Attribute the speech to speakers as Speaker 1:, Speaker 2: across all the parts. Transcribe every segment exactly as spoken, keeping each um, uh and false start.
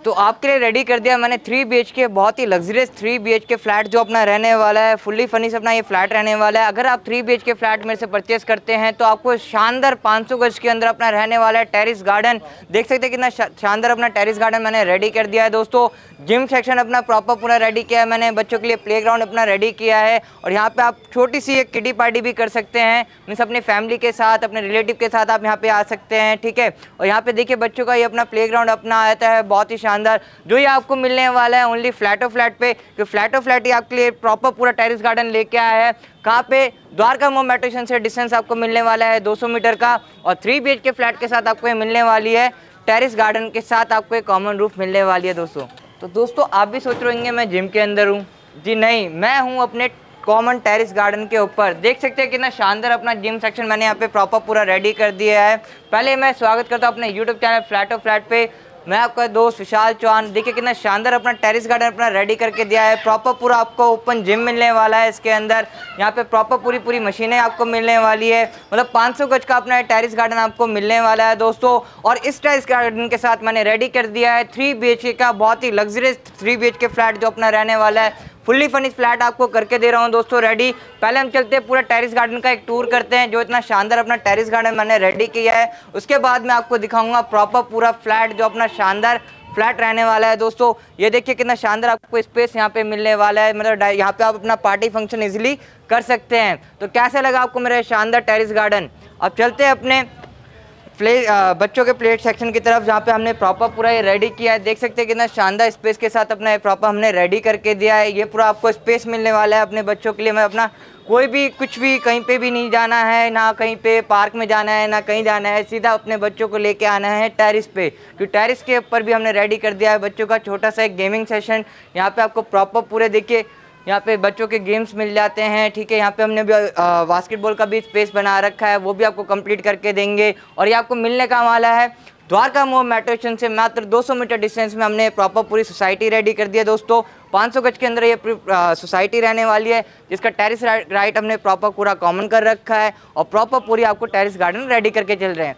Speaker 1: तो आपके लिए रेडी कर दिया मैंने थ्री बी एच के बहुत ही luxurious three B H K flat जो अपना रहने वाला है, फुल्ली फर्निश अपना ये फ्लैट रहने वाला है। अगर आप three B H K flat मेरे से परचेस करते हैं तो आपको शानदार पाँच सौ गज के अंदर अपना रहने वाला है। टेरिस गार्डन देख सकते हैं कितना शानदार अपना टेरिस गार्डन मैंने रेडी कर दिया है दोस्तों। जिम सेक्शन अपना प्रॉपर पूरा रेडी किया है मैंने, बच्चों के लिए प्लेग्राउंड अपना रेडी किया है और यहाँ पे आप छोटी सी एक किडी पार्टी भी कर सकते हैं, मीन्स अपनी फैमिली के साथ अपने रिलेटिव के साथ आप यहाँ पे आ सकते हैं, ठीक है। और यहाँ पे देखिए बच्चों का ये अपना प्लेग्राउंड अपना आता है बहुत ही शानदार, जो ये आपको मिलने वाला है ओनली फ्लैटो फ्लैट पे। कि फ्लैटो फ्लैट ही आपके लिए प्रॉपर पूरा टेरिस गार्डन लेके आया है। कहाँ पे? द्वारका मोड़ मेट्रो स्टेशन से डिस्टेंस आपको मिलने वाला है दो सौ मीटर का और three B H K flat के साथ आपको ये मिलने वाली है। टेरिस गार्डन के साथ आपको एक कॉमन रूफ मिलने वाली है दोस्तों। तो दोस्तों आप भी सोच रहे होंगे मैं जिम के अंदर हूँ, जी नहीं, मैं हूँ अपने कॉमन टेरिस गार्डन के ऊपर। देख सकते हैं कितना शानदार अपना जिम सेक्शन मैंने यहाँ पे प्रॉपर पूरा रेडी कर दिया है। पहले मैं स्वागत करता हूँ अपने यूट्यूब चैनल फ्लैटो फ्लैट पे, मैं आपका दोस्त विशाल चौहान। देखिए कितना शानदार अपना टेरिस गार्डन अपना रेडी करके दिया है। प्रॉपर पूरा आपको ओपन जिम मिलने वाला है इसके अंदर। यहाँ पे प्रॉपर पूरी पूरी मशीनें आपको मिलने वाली है, मतलब पाँच सौ गज का अपना टेरिस गार्डन आपको मिलने वाला है दोस्तों। और इस टेरिस गार्डन के साथ मैंने रेडी कर दिया है थ्री बी एच के का बहुत ही luxurious three B H K flat जो अपना रहने वाला है। फुल्ली फर्निश फ्लैट आपको करके दे रहा हूँ दोस्तों रेडी। पहले हम चलते हैं पूरा टेरिस गार्डन का एक टूर करते हैं, जो इतना शानदार अपना टेरिस गार्डन मैंने रेडी किया है। उसके बाद मैं आपको दिखाऊंगा प्रॉपर पूरा फ्लैट जो अपना शानदार फ्लैट रहने वाला है दोस्तों। ये देखिए कितना शानदार आपको स्पेस यहाँ पे मिलने वाला है, मतलब यहाँ पे आप अपना पार्टी फंक्शन इजीली कर सकते हैं। तो कैसे लगा आपको मेरा शानदार टेरिस गार्डन? अब चलते हैं अपने प्ले बच्चों के प्लेट सेक्शन की तरफ, जहाँ पे हमने प्रॉपर पूरा ये रेडी किया है। देख सकते हैं कितना शानदार स्पेस के साथ अपना ये प्रॉपर हमने रेडी करके दिया है। ये पूरा आपको स्पेस मिलने वाला है अपने बच्चों के लिए। मैं अपना कोई भी कुछ भी कहीं पे भी नहीं जाना है, ना कहीं पे पार्क में जाना है, ना कहीं जाना है, सीधा अपने बच्चों को लेके आना है टेरिस पे। क्योंकि टेरिस के ऊपर भी हमने रेडी कर दिया है बच्चों का छोटा सा एक गेमिंग सेशन। यहाँ पे आपको प्रॉपर पूरे देखिए यहाँ पे बच्चों के गेम्स मिल जाते हैं, ठीक है। यहाँ पे हमने भी बास्केटबॉल का भी स्पेस बना रखा है, वो भी आपको कंप्लीट करके देंगे। और ये आपको मिलने का वाला है द्वारका मोड़ मेट्रो स्टेशन से मात्र दो सौ मीटर डिस्टेंस में हमने प्रॉपर पूरी सोसाइटी रेडी कर दी है दोस्तों। पाँच सौ गज के अंदर ये सोसाइटी रहने वाली है, जिसका टेरिस राइट हमने प्रॉपर पूरा कॉमन कर रखा है और प्रॉपर पूरी आपको टेरिस गार्डन रेडी करके चल रहे हैं।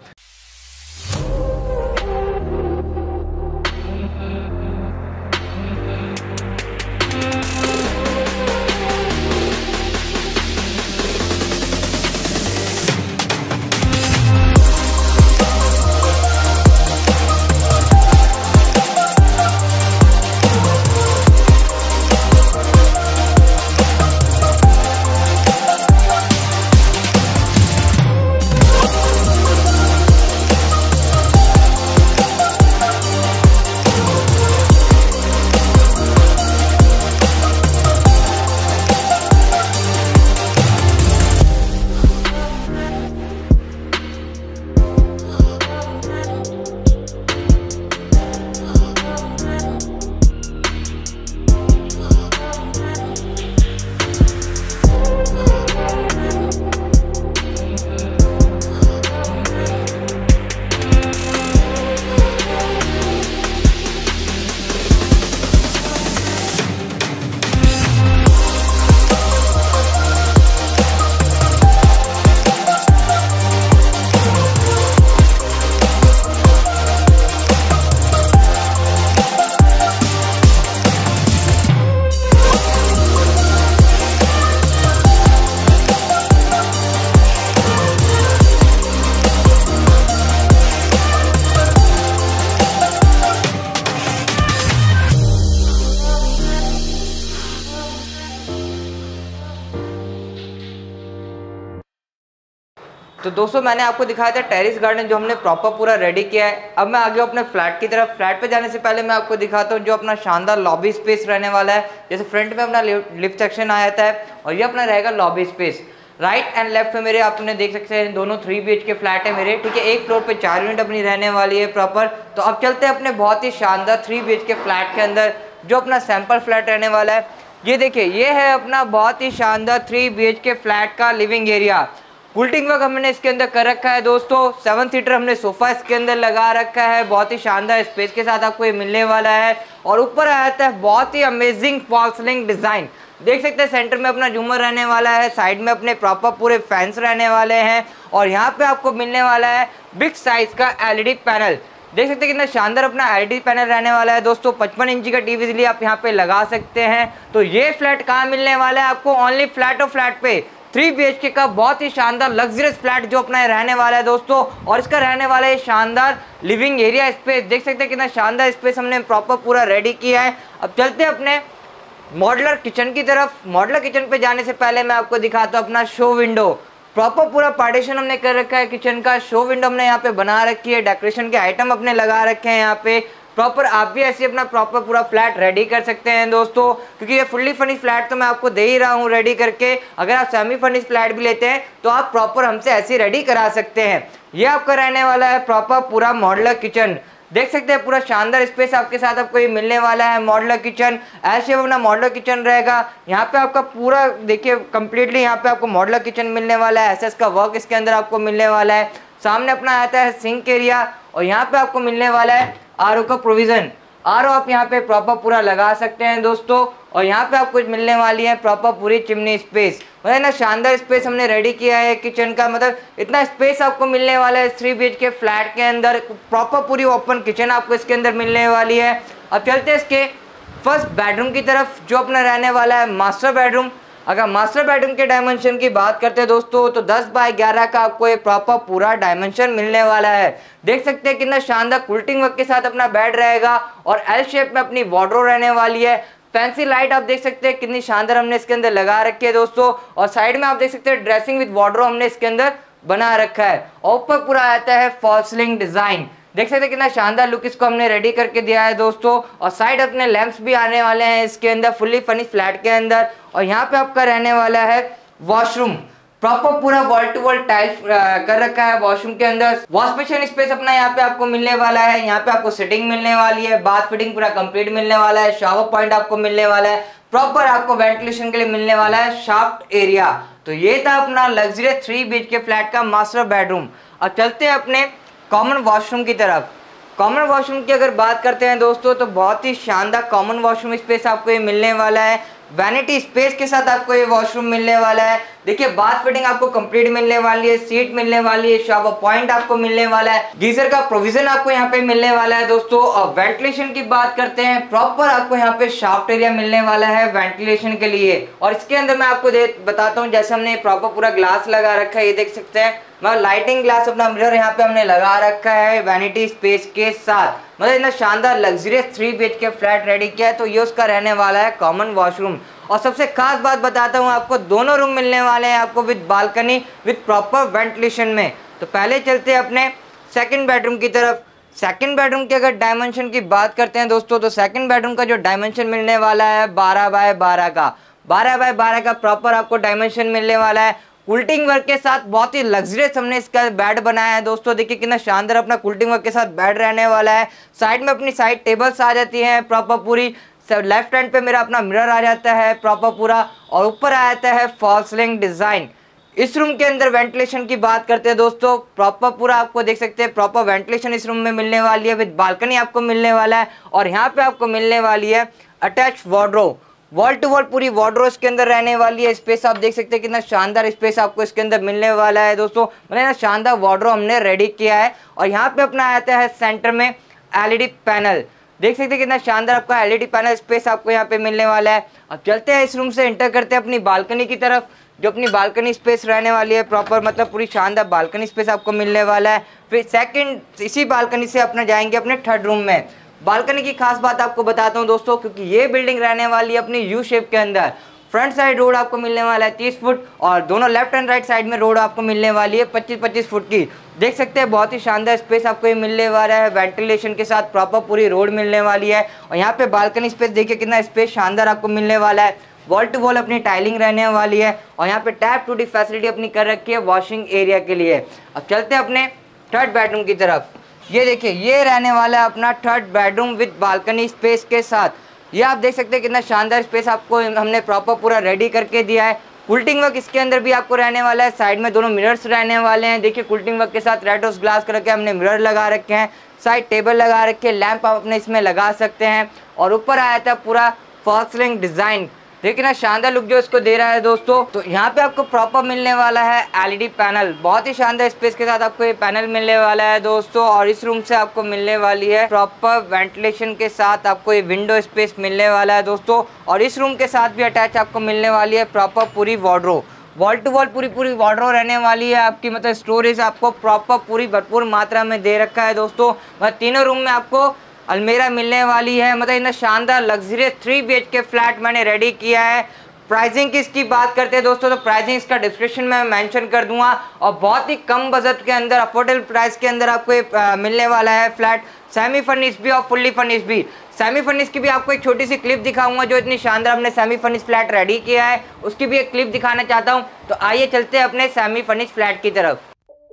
Speaker 1: तो दोस्तों मैंने आपको दिखाया था टेरिस गार्डन जो हमने प्रॉपर पूरा रेडी किया है। अब मैं आ गया अपने फ्लैट की तरफ। फ्लैट पे जाने से पहले मैं आपको दिखाता हूँ जो अपना शानदार लॉबी स्पेस रहने वाला है। जैसे फ्रंट में अपना लिफ्ट सेक्शन आ जाता है और ये अपना रहेगा lobby space. Right and left में मेरे आपने देख सकते हैं दोनों three B H K flat है मेरे, ठीक है। एक फ्लोर पे चार यूनिट अपनी रहने वाली है प्रॉपर। तो अब चलते हैं अपने बहुत ही शानदार three B H K flat के अंदर, जो अपना सैंपल फ्लैट रहने वाला है। ये देखिए ये है अपना बहुत ही शानदार three B H K flat का लिविंग एरिया। पुल्टिंग वर्क हमने इसके अंदर कर रखा है दोस्तों। सेवन सीटर हमने सोफा इसके अंदर लगा रखा है, बहुत ही शानदार स्पेस के साथ आपको ये मिलने वाला है। और ऊपर आता है बहुत ही अमेजिंग फॉल सीलिंग डिजाइन। देख सकते हैं सेंटर में अपना झूमर रहने वाला है, साइड में अपने प्रॉपर पूरे फैंस रहने वाले हैं और यहाँ पे आपको मिलने वाला है बिग साइज का एलईडी पैनल। देख सकते हैं कितना शानदार अपना एलईडी पैनल रहने वाला है दोस्तों। पचपन इंची का टीवी इजीली आप यहाँ पे लगा सकते हैं। तो ये फ्लैट कहाँ मिलने वाला है आपको? ओनली फ्लैट ऑफ फ्लैट पे थ्री बी एच के का बहुत ही शानदार लग्जरियस फ्लैट जो अपना रहने वाला है दोस्तों। और इसका रहने वाला है शानदार लिविंग एरिया स्पेस। देख सकते हैं कितना शानदार स्पेस हमने प्रॉपर पूरा रेडी किया है। अब चलते हैं अपने मॉडुलर किचन की तरफ। मॉडुलर किचन पे जाने से पहले मैं आपको दिखाता हूँ अपना शो विंडो। प्रॉपर पूरा पार्टीशन हमने कर रखा है किचन का। शो विंडो हमने यहाँ पे बना रखी है, डेकोरेशन के आइटम अपने लगा रखे हैं यहाँ पे। प्रॉपर आप भी ऐसे अपना प्रॉपर पूरा फ्लैट रेडी कर सकते हैं दोस्तों, क्योंकि ये फुल्ली फर्निश फ्लैट तो मैं आपको दे ही रहा हूँ रेडी करके। अगर आप सेमी फर्निश फ्लैट भी लेते हैं तो आप प्रॉपर हमसे ऐसे रेडी करा सकते हैं। ये आपका रहने वाला है प्रॉपर पूरा मॉडुलर किचन। देख सकते हैं पूरा शानदार स्पेस आपके साथ आपको ये मिलने वाला है। मॉडुलर किचन ऐसे अपना मॉडुलर किचन रहेगा। यहाँ पे आपका पूरा देखिए कंप्लीटली यहाँ पे आपको मॉडुलर किचन मिलने वाला है। एसएस का वर्क इसके अंदर आपको मिलने वाला है। सामने अपना आता है सिंक एरिया और यहाँ पे आपको मिलने वाला है आरओ का प्रोविजन। आरओ आप यहाँ पे प्रॉपर पूरा लगा सकते हैं दोस्तों। और यहाँ पे आपको मिलने वाली है प्रॉपर पूरी चिमनी स्पेस। मतलब ना शानदार स्पेस हमने रेडी किया है किचन का। मतलब इतना स्पेस आपको मिलने वाला है three B H K flat के अंदर। प्रॉपर पूरी ओपन किचन आपको इसके अंदर मिलने वाली है। अब चलते हैं इसके फर्स्ट बेडरूम की तरफ जो अपना रहने वाला है मास्टर बेडरूम। अगर मास्टर बेडरूम के डायमेंशन की बात करते हैं दोस्तों तो दस बाय ग्यारह का आपको एक प्रॉपर पूरा डायमेंशन मिलने वाला है। देख सकते हैं कितना शानदार कुल्टिंग वर्क के साथ अपना बेड रहेगा और एल शेप में अपनी वार्डरोब रहने वाली है। फैंसी लाइट आप देख सकते हैं कितनी शानदार हमने इसके अंदर लगा रखी है दोस्तों। और साइड में आप देख सकते हैं ड्रेसिंग विद वार्डरोब हमने इसके अंदर बना रखा है। और ऊपर पूरा आता है फॉल्स सीलिंग डिजाइन। देख सकते हैं कितना शानदार लुक इसको हमने रेडी करके दिया है दोस्तों। और साइड अपने लैंप्स भी आने वाले हैं इसके अंदर फुल्ली फर्निश फ्लैट के अंदर। और यहाँ पे आपका रहने वाला है वॉशरूम। प्रॉपर पूरा वॉल टू वॉल टाइल्स कर रखा है वॉशरूम के अंदर। वॉश बेसिन स्पेस अपना यहाँ पे आपको मिलने वाला है। यहाँ पे आपको सिटिंग मिलने वाली है। बाथ फिटिंग पूरा कंप्लीट मिलने वाला है। शावर पॉइंट आपको मिलने वाला है। प्रॉपर आपको वेंटिलेशन के लिए मिलने वाला है शाफ्ट एरिया। तो ये था अपना luxurious three B H K flat का मास्टर बेडरूम। अब चलते हैं अपने कॉमन वॉशरूम की तरफ। कॉमन वॉशरूम की अगर बात करते हैं दोस्तों तो बहुत ही शानदार कॉमन वॉशरूम स्पेस आपको ये मिलने वाला है। वैनिटी स्पेस के साथ आपको ये वॉशरूम मिलने वाला है। देखिए बाथ फिटिंग आपको कंप्लीट मिलने वाली है, सीट मिलने वाली है, शावर पॉइंट आपको मिलने वाला है, गीजर का प्रोविजन आपको यहाँ पे मिलने वाला है दोस्तों। और वेंटिलेशन की बात करते हैं प्रॉपर आपको यहाँ पे शाफ्ट एरिया मिलने वाला है वेंटिलेशन के लिए। और इसके अंदर मैं आपको दे बताता हूँ जैसे हमने प्रॉपर पूरा ग्लास लगा रखा है। ये देख सकते हैं मतलब लाइटिंग ग्लास अपना मिरर यहाँ पे हमने लगा रखा है वैनिटी स्पेस के साथ। मतलब इतना शानदार luxurious three B H K flat ready किया है। तो ये उसका रहने वाला है कॉमन वॉशरूम। और सबसे खास बात बताता हूँ आपको, दोनों रूम मिलने वाले हैं आपको with balcony with proper ventilation में। तो पहले चलते हैं अपने सेकंड बेडरूम की तरफ। सेकंड बेडरूम की अगर डायमेंशन की बात करते हैं दोस्तों तो सेकंड बेडरूम का जो डायमेंशन मिलने वाला है बारह बाय बारह का बारह बाय बारह का प्रॉपर आपको डायमेंशन मिलने वाला है। कुल्टिंग वर्क के साथ बहुत ही लग्जरियस हमने इसका बेड बनाया है दोस्तों। देखिए कितना शानदार अपना कुल्टिंग वर्क के साथ बेड रहने वाला है। साइड में अपनी साइड टेबल्स आ जाती हैं प्रॉपर पूरी। लेफ्ट हैंड पे मेरा अपना मिरर आ जाता है प्रॉपर पूरा। और ऊपर आ जाता है फॉल्स सीलिंग डिजाइन। इस रूम के अंदर वेंटिलेशन की बात करते हैं दोस्तों प्रॉपर पूरा आपको देख सकते हैं प्रॉपर वेंटिलेशन इस रूम में मिलने वाली है विद बालकनी आपको मिलने वाला है। और यहाँ पे आपको मिलने वाली है attach wardrobe. Wall to wall पूरी वार्डरोब इसके अंदर रहने वाली है। स्पेस आप देख सकते हैं कितना शानदार स्पेस आपको इसके अंदर मिलने वाला है दोस्तों। मतलब ना शानदार वार्डरोब हमने रेडी किया है। और यहाँ पे अपना आता है सेंटर में एलईडी पैनल। देख सकते हैं कितना शानदार आपका एलईडी पैनल स्पेस आपको यहाँ पे मिलने वाला है। अब चलते हैं इस रूम से एंटर करते हैं अपनी बालकनी की तरफ। जो अपनी बालकनी स्पेस रहने वाली है प्रॉपर मतलब पूरी शानदार बालकनी स्पेस आपको मिलने वाला है। फिर सेकंड इसी बालकनी से अपना जाएंगे अपने थर्ड रूम में। बालकनी की खास बात आपको बताता हूँ दोस्तों, क्योंकि ये बिल्डिंग रहने वाली है अपनी यू शेप के अंदर। फ्रंट साइड रोड आपको मिलने वाला है तीस फुट और दोनों लेफ्ट एंड राइट साइड में रोड आपको मिलने वाली है पच्चीस पच्चीस फुट की। देख सकते हैं बहुत ही शानदार स्पेस आपको ये मिलने वाला है वेंटिलेशन के साथ। प्रॉपर पूरी रोड मिलने वाली है। और यहाँ पे बालकनी स्पेस देखिए कितना स्पेस शानदार आपको मिलने वाला है। वॉल टू वॉल अपनी टाइलिंग रहने वाली है। और यहाँ पे टैप टू डी फैसिलिटी अपनी कर रखी है वॉशिंग एरिया के लिए। अब चलते हैं अपने थर्ड बेडरूम की तरफ। ये देखिए ये रहने वाला है अपना third bedroom with balcony space के साथ। ये आप देख सकते हैं कितना शानदार स्पेस आपको हमने प्रॉपर पूरा रेडी करके दिया है। कुल्टिंग वर्क इसके अंदर भी आपको रहने वाला है। साइड में दोनों मिरर्स रहने वाले हैं। देखिए कुल्टिंग वर्क के साथ रेड रोज ग्लास कर रखे हमने मिरर लगा रखे हैं। साइड टेबल लगा रखे, लैंप आप अपने इसमें लगा सकते हैं। और ऊपर आया था पूरा फॉल्स सीलिंग डिजाइन। देखिए ना शानदार लुक जो इसको दे रहा है दोस्तों। तो यहाँ पे आपको प्रॉपर मिलने वाला है एलईडी पैनल, बहुत ही शानदार स्पेस के साथ आपको ये पैनल मिलने वाला है दोस्तों। और इस रूम से आपको मिलने वाली है प्रॉपर वेंटिलेशन के साथ आपको ये विंडो स्पेस मिलने वाला है दोस्तों। और इस रूम के साथ भी अटैच आपको मिलने वाली है प्रॉपर पूरी वार्डरोब, वॉल टू वॉल पूरी पूरी वार्डरोब रहने वाली है आपकी। मतलब स्टोरेज आपको प्रॉपर पूरी भरपूर मात्रा में दे रखा है दोस्तों। मतलब तीनों रूम में आपको अलमीरा मिलने वाली है। मतलब इतना शानदार luxurious three B H K flat मैंने रेडी किया है। प्राइसिंग की इसकी बात करते हैं दोस्तों, तो प्राइसिंग इसका डिस्क्रिप्शन में मेंशन कर दूंगा। और बहुत ही कम बजट के अंदर, अफोर्डेबल प्राइस के अंदर आपको ये मिलने वाला है फ्लैट, सेमी फर्निश भी और फुल्ली फर्निश भी। सेमी फर्निश की भी आपको एक छोटी सी क्लिप दिखाऊंगा, जो इतनी शानदार हमने सेमी फर्निश फ्लैट रेडी किया है, उसकी भी एक क्लिप दिखाना चाहता हूँ। तो आइए चलते हैं अपने सेमी फर्निश फ्लैट की तरफ।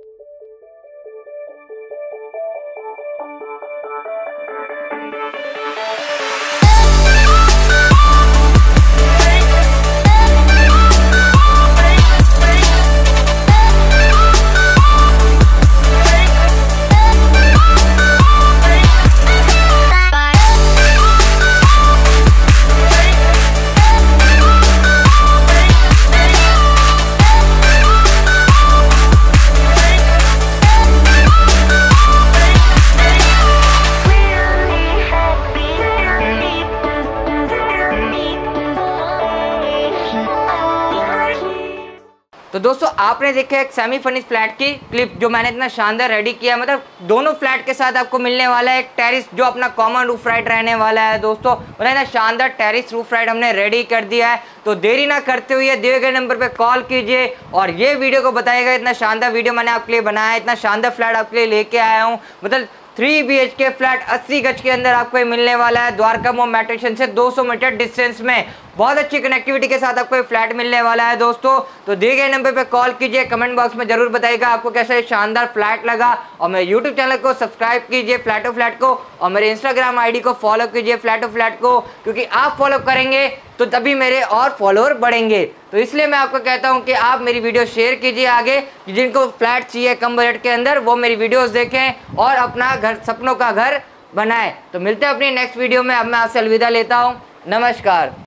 Speaker 1: तो दोस्तों आपने देखा एक सेमी फर्निश फ्लैट की क्लिप जो मैंने इतना शानदार रेडी किया है। मतलब दोनों फ्लैट के साथ आपको मिलने वाला है एक टेरिस, जो अपना कॉमन रूफ राइट रहने वाला है दोस्तों। मतलब इतना शानदार टेरिस रूफ राइट हमने रेडी कर दिया है। तो देरी ना करते हुए दिए गए नंबर पे कॉल कीजिए और ये वीडियो को बताइएगा। इतना शानदार वीडियो मैंने आपके लिए बनाया है, इतना शानदार फ्लैट आपके लिए लेके आया हूँ। मतलब three B H K flat अस्सी गज के अंदर आपको ये मिलने वाला है द्वारका मोड़ मेट्रो स्टेशन से दो सौ मीटर डिस्टेंस में। बहुत अच्छी कनेक्टिविटी के साथ आपको ये फ्लैट मिलने वाला है दोस्तों। तो दिए गए नंबर पे कॉल कीजिए, कमेंट बॉक्स में जरूर बताइएगा आपको कैसा ये शानदार फ्लैट लगा। और मेरे यूट्यूब चैनल को सब्सक्राइब कीजिए फ्लैटो फ्लैट को, और मेरे इंस्टाग्राम आईडी को फॉलो कीजिए फ्लैटो फ्लैट को, क्योंकि आप फॉलो करेंगे तो तभी मेरे और फॉलोअर बढ़ेंगे। तो इसलिए मैं आपको कहता हूँ कि आप मेरी वीडियो शेयर कीजिए आगे, जिनको फ्लैट चाहिए कम बजट के अंदर वो मेरी वीडियोस देखें और अपना घर, सपनों का घर बनाएं। तो मिलते हैं अपनी नेक्स्ट वीडियो में। अब मैं आपसे अलविदा लेता हूँ। नमस्कार।